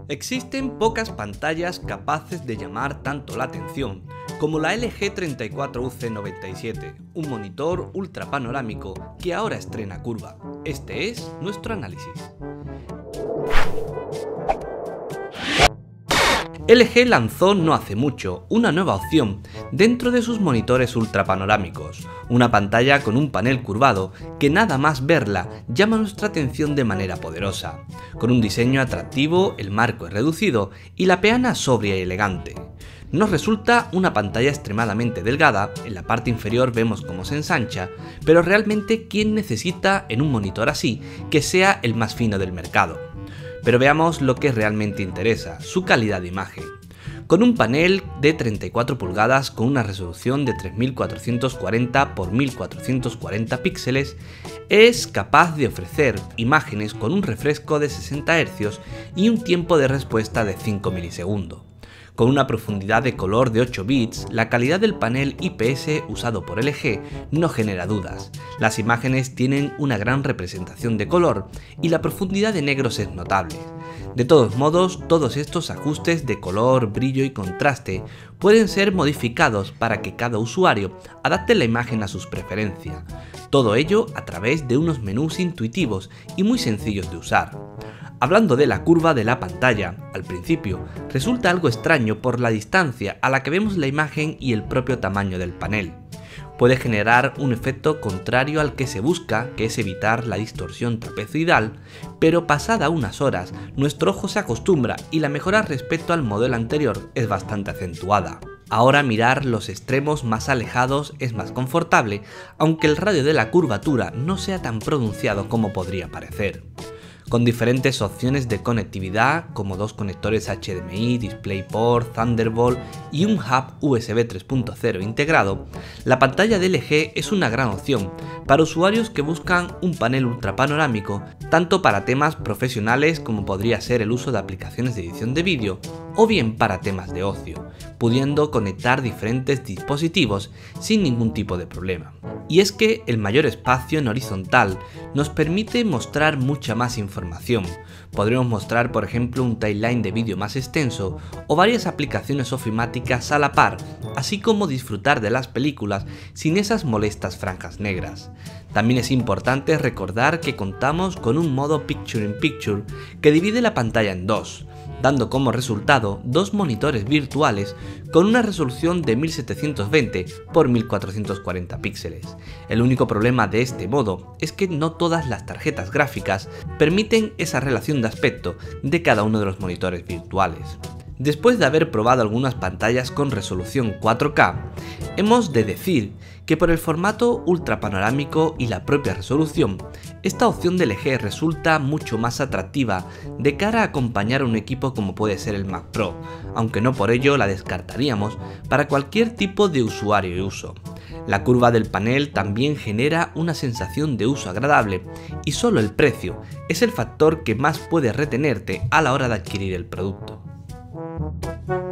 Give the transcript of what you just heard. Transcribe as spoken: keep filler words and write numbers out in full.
Existen pocas pantallas capaces de llamar tanto la atención como la L G treinta y cuatro U C noventa y siete, un monitor ultra panorámico que ahora estrena curva. Este es nuestro análisis. L G lanzó no hace mucho una nueva opción dentro de sus monitores ultra panorámicos, una pantalla con un panel curvado que nada más verla llama nuestra atención de manera poderosa, con un diseño atractivo, el marco es reducido y la peana sobria y elegante. Nos resulta una pantalla extremadamente delgada, en la parte inferior vemos cómo se ensancha, pero realmente ¿quién necesita en un monitor así que sea el más fino del mercado? Pero veamos lo que realmente interesa, su calidad de imagen. Con un panel de treinta y cuatro pulgadas con una resolución de tres mil cuatrocientos cuarenta por mil cuatrocientos cuarenta píxeles, es capaz de ofrecer imágenes con un refresco de sesenta hercios y un tiempo de respuesta de cinco milisegundos. Con una profundidad de color de ocho bits, la calidad del panel I P S usado por L G no genera dudas. Las imágenes tienen una gran representación de color y la profundidad de negros es notable. De todos modos, todos estos ajustes de color, brillo y contraste pueden ser modificados para que cada usuario adapte la imagen a sus preferencias. Todo ello a través de unos menús intuitivos y muy sencillos de usar. Hablando de la curva de la pantalla, al principio resulta algo extraño por la distancia a la que vemos la imagen y el propio tamaño del panel. Puede generar un efecto contrario al que se busca, que es evitar la distorsión trapezoidal, pero pasada unas horas nuestro ojo se acostumbra y la mejora respecto al modelo anterior es bastante acentuada. Ahora mirar los extremos más alejados es más confortable, aunque el radio de la curvatura no sea tan pronunciado como podría parecer. Con diferentes opciones de conectividad como dos conectores H D M I, DisplayPort, Thunderbolt y un hub U S B tres punto cero integrado, la pantalla de L G es una gran opción para usuarios que buscan un panel ultra panorámico, tanto para temas profesionales como podría ser el uso de aplicaciones de edición de vídeo, o bien para temas de ocio, pudiendo conectar diferentes dispositivos sin ningún tipo de problema. Y es que el mayor espacio en horizontal nos permite mostrar mucha más información. Podremos mostrar por ejemplo un timeline de vídeo más extenso o varias aplicaciones ofimáticas a la par, así como disfrutar de las películas sin esas molestas franjas negras. También es importante recordar que contamos con un modo Picture in Picture que divide la pantalla en dos, dando como resultado dos monitores virtuales con una resolución de mil setecientos veinte por mil cuatrocientos cuarenta píxeles. El único problema de este modo es que no todas las tarjetas gráficas permiten esa relación de aspecto de cada uno de los monitores virtuales. Después de haber probado algunas pantallas con resolución cuatro K, hemos de decir que por el formato ultra panorámico y la propia resolución, esta opción de L G resulta mucho más atractiva de cara a acompañar a un equipo como puede ser el Mac Pro, aunque no por ello la descartaríamos para cualquier tipo de usuario y uso. La curva del panel también genera una sensación de uso agradable y solo el precio es el factor que más puede retenerte a la hora de adquirir el producto.